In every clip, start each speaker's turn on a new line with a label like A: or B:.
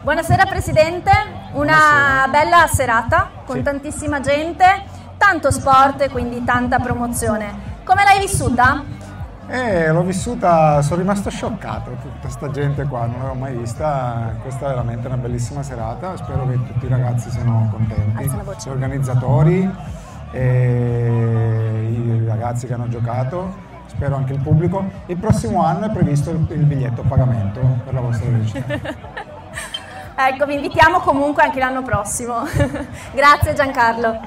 A: Buonasera Presidente, una bella serata con tantissima gente, tanto sport e quindi tanta promozione. Come l'hai vissuta?
B: L'ho vissuta, sono rimasto scioccato, tutta questa gente qua, non l'avevo mai vista, questa è veramente una bellissima serata, spero che tutti i ragazzi siano contenti, gli organizzatori, i ragazzi che hanno giocato, spero anche il pubblico. Il prossimo anno è previsto il biglietto a pagamento per la vostra visita.
A: Ecco, vi invitiamo comunque anche l'anno prossimo. Grazie Giancarlo.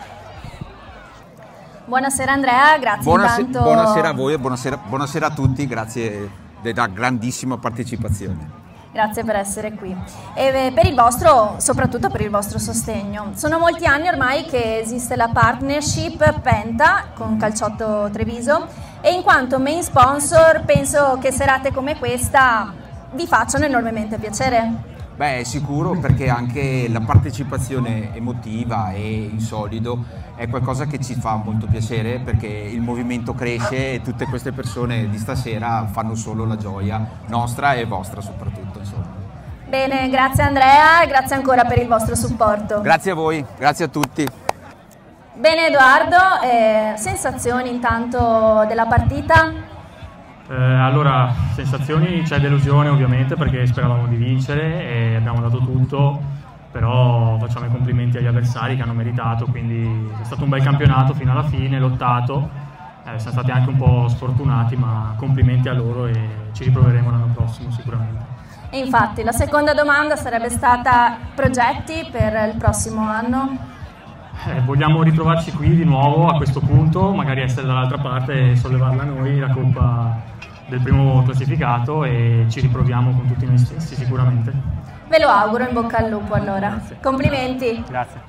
A: Buonasera Andrea, grazie intanto.
C: Buonasera a voi e buonasera a tutti, grazie della grandissima partecipazione.
A: Grazie per essere qui e per il vostro, soprattutto per il vostro sostegno. Sono molti anni ormai che esiste la partnership Penta con Calciotto Treviso e in quanto main sponsor penso che serate come questa vi facciano enormemente piacere.
C: Beh, sicuro, perché anche la partecipazione emotiva e in solido è qualcosa che ci fa molto piacere, perché il movimento cresce e tutte queste persone di stasera fanno solo la gioia nostra e vostra soprattutto, insomma.
A: Bene, grazie Andrea e grazie ancora per il vostro supporto.
C: Grazie a voi, grazie a tutti.
A: Bene Edoardo, sensazioni intanto della partita?
D: Allora, sensazioni, c'è delusione ovviamente perché speravamo di vincere e abbiamo dato tutto, però facciamo i complimenti agli avversari che hanno meritato, quindi è stato un bel campionato fino alla fine, lottato, siamo stati anche un po' sfortunati, ma complimenti a loro e ci riproveremo l'anno prossimo sicuramente.
A: E infatti la seconda domanda sarebbe stata progetti per il prossimo anno?
D: Vogliamo ritrovarci qui di nuovo a questo punto, magari essere dall'altra parte e sollevarla noi, la coppa del primo classificato, e ci riproviamo con tutti noi stessi sicuramente.
A: Ve lo auguro, in bocca al lupo allora.
D: Grazie.
A: Complimenti.
D: Grazie.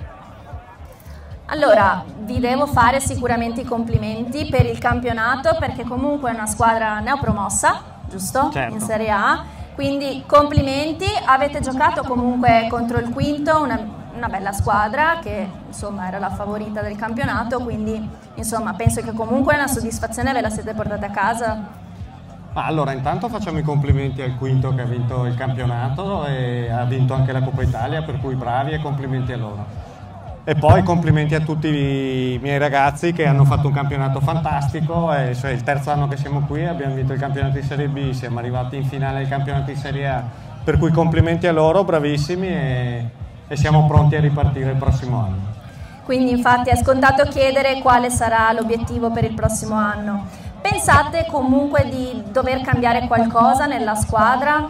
A: Allora, vi devo fare sicuramente i complimenti per il campionato perché comunque è una squadra neopromossa, giusto?
D: Certo.
A: In Serie A, quindi complimenti. Avete giocato comunque contro il quinto, una bella squadra che insomma era la favorita del campionato, quindi insomma penso che comunque una soddisfazione ve la siete portata a casa.
E: Allora, intanto facciamo i complimenti al quinto che ha vinto il campionato e ha vinto anche la Coppa Italia, per cui bravi e complimenti a loro. E poi complimenti a tutti i miei ragazzi che hanno fatto un campionato fantastico, è il terzo anno che siamo qui, abbiamo vinto il campionato di Serie B, siamo arrivati in finale del campionato di Serie A, per cui complimenti a loro, bravissimi e siamo pronti a ripartire il prossimo anno.
A: Quindi infatti è scontato chiedere quale sarà l'obiettivo per il prossimo anno. Pensate comunque di dover cambiare qualcosa nella squadra?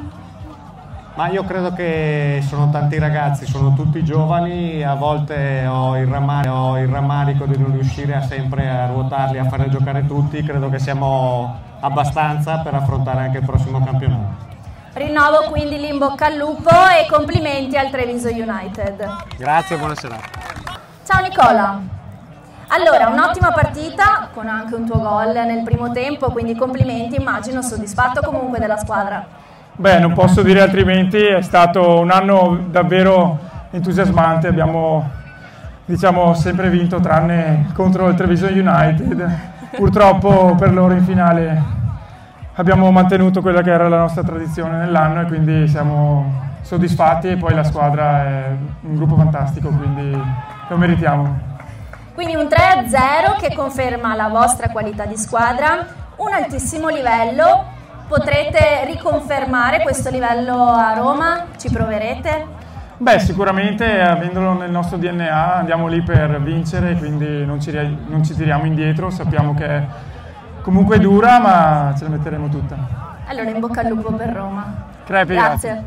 E: Ma io credo che sono tanti ragazzi, sono tutti giovani, a volte ho il rammarico di non riuscire sempre a ruotarli, a fare giocare tutti, credo che siamo abbastanza per affrontare anche il prossimo campionato.
A: Rinnovo quindi l'in bocca al lupo e complimenti al Treviso United.
E: Grazie, buonasera.
A: Ciao Nicola. Allora, un'ottima partita con anche un tuo gol nel primo tempo, quindi complimenti, immagino soddisfatto comunque della squadra.
F: Beh, non posso dire altrimenti, è stato un anno davvero entusiasmante, abbiamo sempre vinto tranne contro il Treviso United, purtroppo per loro in finale abbiamo mantenuto quella che era la nostra tradizione nell'anno e quindi siamo soddisfatti e poi la squadra è un gruppo fantastico, quindi lo meritiamo.
A: Quindi un 3-0 che conferma la vostra qualità di squadra, un altissimo livello, potrete riconfermare questo livello a Roma? Ci proverete?
F: Beh, sicuramente avendolo nel nostro DNA andiamo lì per vincere, quindi non ci tiriamo indietro, sappiamo che è comunque dura ma ce la metteremo tutta.
A: Allora in bocca al lupo per Roma.
F: Crepi,
A: grazie.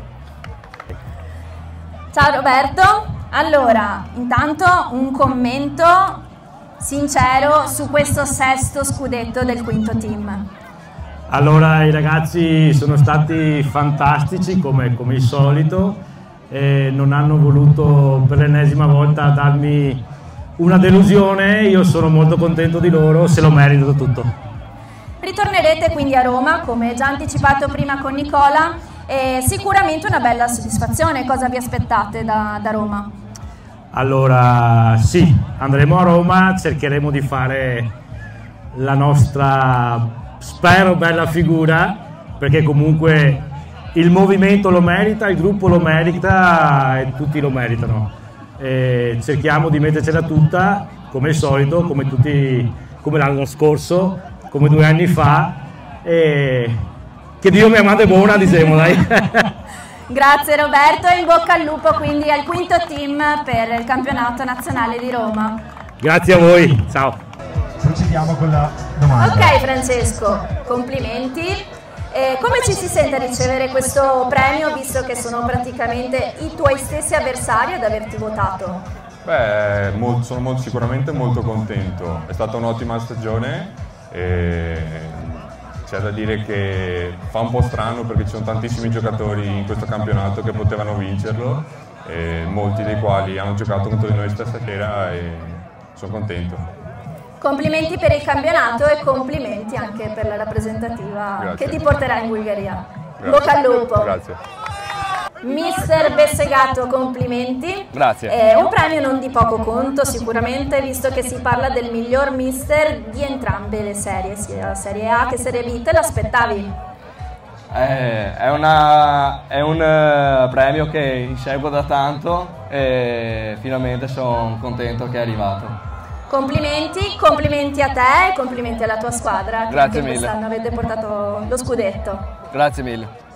A: Ciao Roberto. Allora, intanto un commento sincero su questo sesto scudetto del quinto team.
G: Allora, i ragazzi sono stati fantastici come il solito e non hanno voluto per l'ennesima volta darmi una delusione, io sono molto contento di loro, se lo meritano tutto.
A: Ritornerete quindi a Roma, come già anticipato prima con Nicola, e sicuramente una bella soddisfazione. Cosa vi aspettate da Roma?
G: Allora sì, andremo a Roma, cercheremo di fare la nostra, spero, bella figura, perché comunque il movimento lo merita, il gruppo lo merita e tutti lo meritano. Cerchiamo di mettercela tutta, come al solito, come l'anno scorso, come 2 anni fa. Che Dio mi amate buona, diciamo, dai.
A: Grazie Roberto e in bocca al lupo quindi al quinto team per il campionato nazionale di Roma.
G: Grazie a voi, ciao.
H: Procediamo con la domanda.
A: Ok Francesco, complimenti. Come ci si sente a ricevere questo premio visto che sono praticamente i tuoi stessi avversari ad averti votato?
I: Beh, sono sicuramente molto contento, è stata un'ottima stagione e c'è da dire che fa un po' strano perché ci sono tantissimi giocatori in questo campionato che potevano vincerlo, molti dei quali hanno giocato contro di noi stasera e sono contento.
A: Complimenti per il campionato e complimenti anche per la rappresentativa. Grazie. Che ti porterà in Bulgaria.
I: Grazie.
A: Bocca al lupo.
I: Grazie.
A: Mister Bessegato, complimenti.
J: Grazie.
A: Un premio non di poco conto sicuramente, visto che si parla del miglior mister di entrambe le serie, sia Serie A che Serie B. Te l'aspettavi?
J: È un premio che inseguo da tanto e finalmente sono contento che è arrivato.
A: Complimenti a te e complimenti alla tua squadra.
J: Grazie
A: che
J: mille.
A: Quest'anno avete portato lo scudetto.
J: Grazie mille.